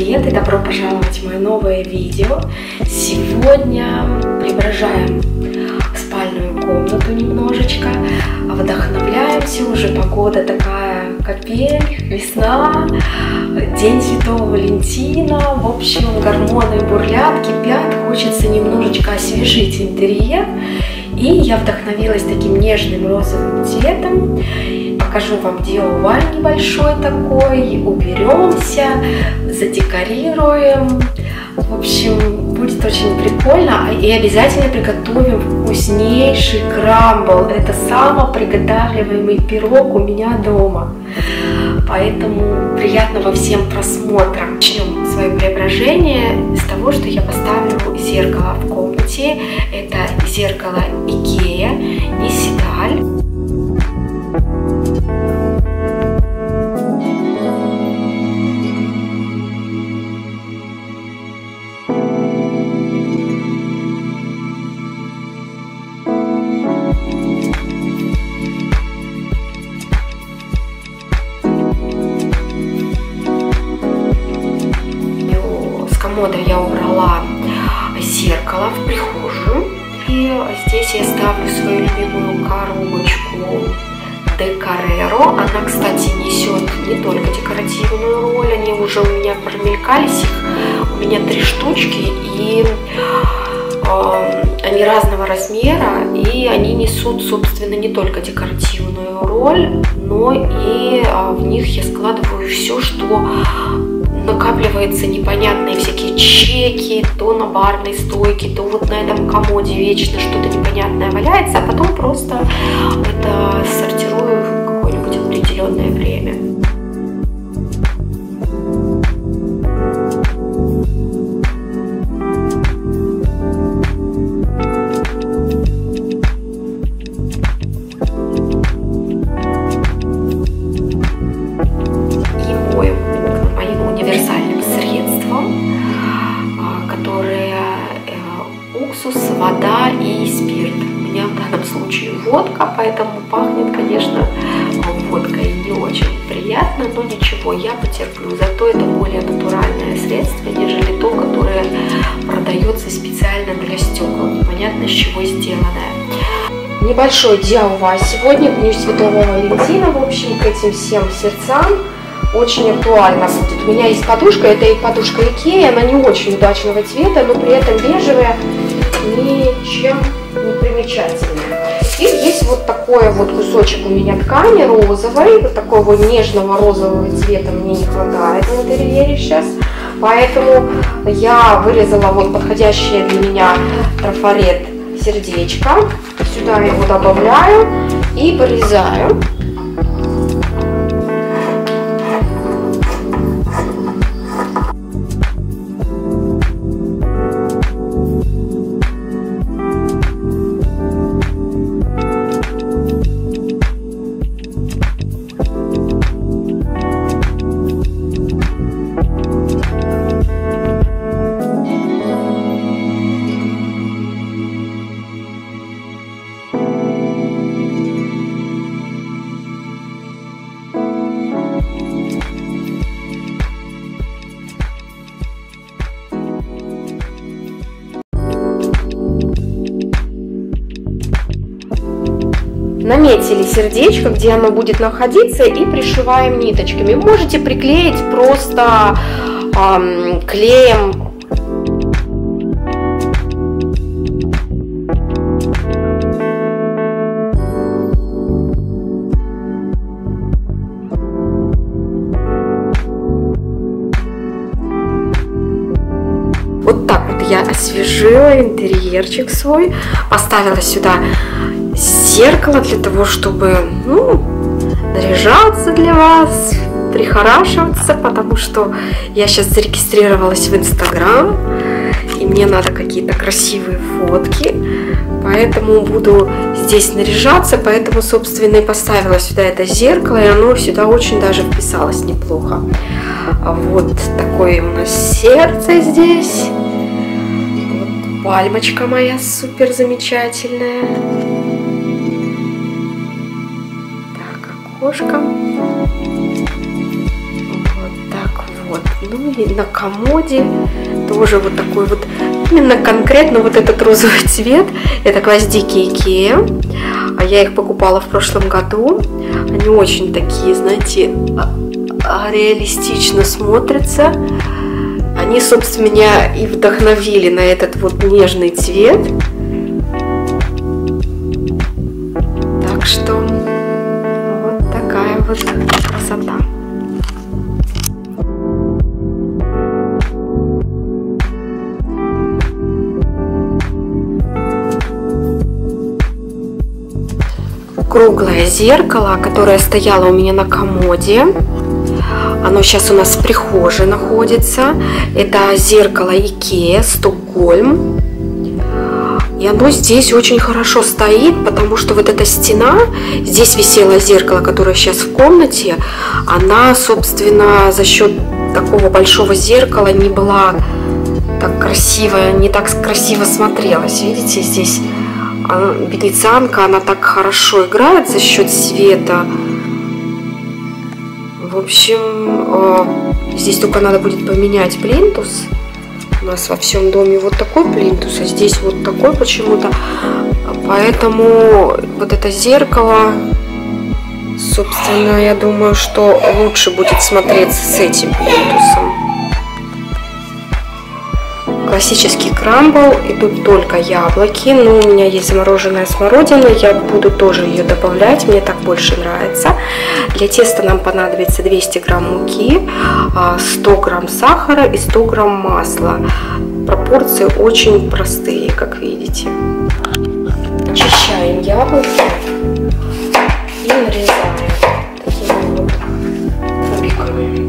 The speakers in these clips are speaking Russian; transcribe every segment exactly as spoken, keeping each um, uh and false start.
привет и добро пожаловать в мое новое видео. Сегодня преображаем спальную комнату немножечко, вдохновляемся, уже погода такая капель, весна, день Святого Валентина, в общем гормоны бурлят, кипят, хочется немножечко освежить интерьер. И я вдохновилась таким нежным розовым цветом. Покажу вам ди ай вай небольшой такой, уберемся, задекорируем. В общем, будет очень прикольно. И обязательно приготовим вкуснейший крамбл. Это самоприготавливаемый пирог у меня дома. Поэтому приятного всем просмотра. Начнем свое преображение с того, что я поставлю зеркало в комнате. Это зеркало Икея, Исидаль. Я убрала зеркало в прихожую, и здесь я ставлю свою любимую коробочку Декореро. Она, кстати, несет не только декоративную роль, они уже у меня промелькались, их у меня три штучки, и э, они разного размера, и они несут, собственно, не только декоративную роль, но и э, в них я складываю все, что накапливается непонятные всякие чеки, то на барной стойке, то вот на этом комоде вечно что-то непонятное валяется, а потом просто это сортирую в какое-нибудь определенное время. Вода и спирт. У меня в данном случае водка, поэтому пахнет, конечно, водкой не очень приятно, но ничего, я потерплю. Зато это более натуральное средство, нежели то, которое продается специально для стекол. Непонятно, с чего сделанное. Небольшой ди ай вай сегодня, к Дню Святого Валентина, в общем, к этим всем сердцам. Очень актуально будет. У меня есть подушка, это и подушка Икея, она не очень удачного цвета, но при этом бежевая, ничем не примечательная. И есть вот такой вот кусочек у меня ткани розовой, вот такого вот нежного розового цвета мне не хватает в интерьере сейчас, поэтому я вырезала вот подходящее для меня трафарет сердечко, сюда его добавляю и порезаю. Наметили сердечко, где оно будет находиться, и пришиваем ниточками. Можете приклеить просто эм, клеем. Вот так вот я освежила интерьерчик свой, поставила сюда зеркало для того, чтобы, ну, наряжаться для вас, прихорашиваться, потому что я сейчас зарегистрировалась в Инстаграм, и мне надо какие-то красивые фотки, поэтому буду здесь наряжаться, поэтому, собственно, и поставила сюда это зеркало, и оно сюда очень даже вписалось неплохо. Вот такое у нас сердце здесь, вот пальмочка моя супер замечательная. окошко. Вот так Вот. Ну и на комоде тоже вот такой вот, именно конкретно вот этот розовый цвет. Это гвоздики Икеа. А я их покупала в прошлом году. Они очень такие, знаете, реалистично смотрятся. Они, собственно, меня и вдохновили на этот вот нежный цвет. Так что вот такая вот красота. Круглое зеркало, которое стояло у меня на комоде. Оно сейчас у нас в прихожей находится. Это зеркало Икеа, Стокгольм. И оно здесь очень хорошо стоит, потому что вот эта стена, здесь висело зеркало, которое сейчас в комнате, она, собственно, за счет такого большого зеркала не была так красиво, не так красиво смотрелась. Видите, здесь венецианка, она так хорошо играет за счет света. В общем, здесь только надо будет поменять плинтус. У нас во всем доме вот такой плинтус, а здесь вот такой почему-то. Поэтому вот это зеркало, собственно, я думаю, что лучше будет смотреться с этим плинтусом. Классический крамбл, и тут только яблоки, но у меня есть замороженная смородина, я буду тоже ее добавлять, мне так больше нравится. Для теста нам понадобится двести грамм муки, сто грамм сахара и сто грамм масла. Пропорции очень простые, как видите. Очищаем яблоки и нарезаем такими вот кубиками.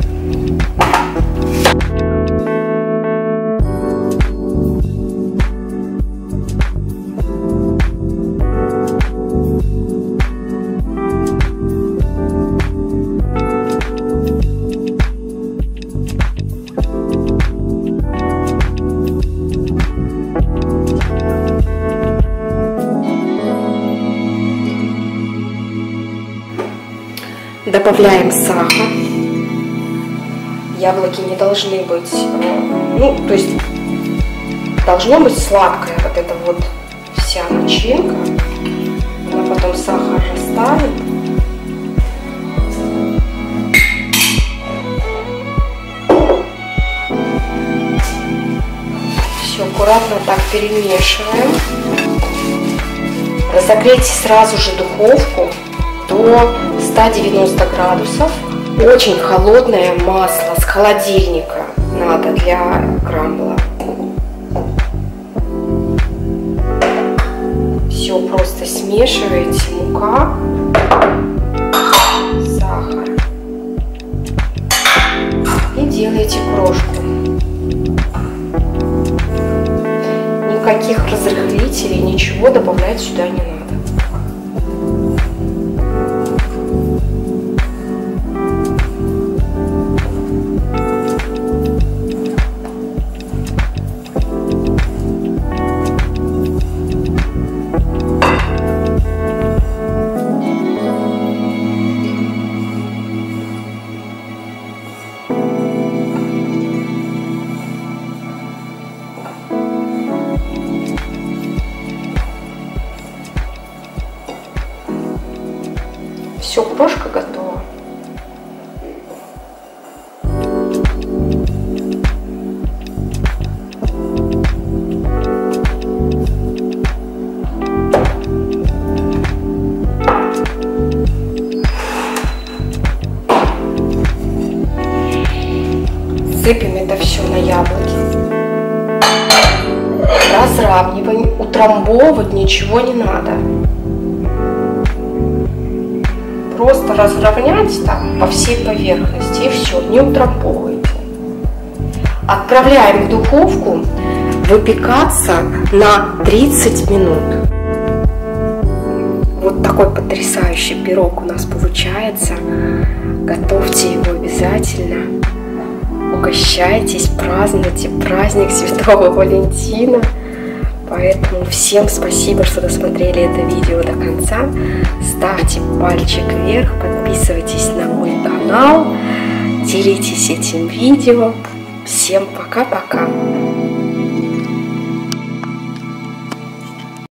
Добавляем сахар. Яблоки не должны быть, ну, то есть должно быть сладкая вот эта вот вся начинка. Она потом сахар растает. Все аккуратно так перемешиваем. Разогрейте сразу же духовку до ста девяноста градусов. Очень холодное масло с холодильника надо для крамбла. Все просто смешиваете: мука, сахар, и делаете крошку. Никаких разрыхлителей, ничего добавлять сюда не надо. Все, крошка готова. Сыпем это все на яблоки. Разравниваем, утрамбовывать ничего не надо. Просто разровнять там по всей поверхности, и все, не утрамбовывайте. Отправляем в духовку выпекаться на тридцать минут. Вот такой потрясающий пирог у нас получается. Готовьте его обязательно. Угощайтесь, празднуйте праздник Святого Валентина. Поэтому всем спасибо, что досмотрели это видео до конца. Ставьте пальчик вверх, подписывайтесь на мой канал, делитесь этим видео. Всем пока-пока!